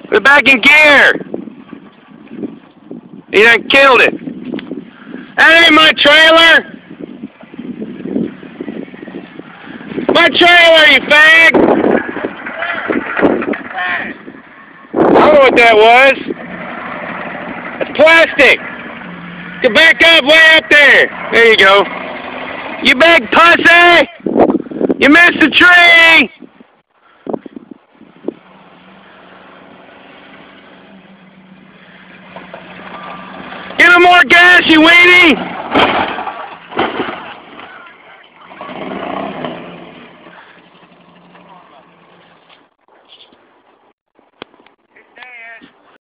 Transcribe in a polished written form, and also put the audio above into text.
Put it back in gear. He done killed it. That ain't my trailer. My trailer, you fag. I don't know what that was. It's plastic. Get back up, way up there. There you go. You big pussy. You missed the tree. Give him more gas, you weenie!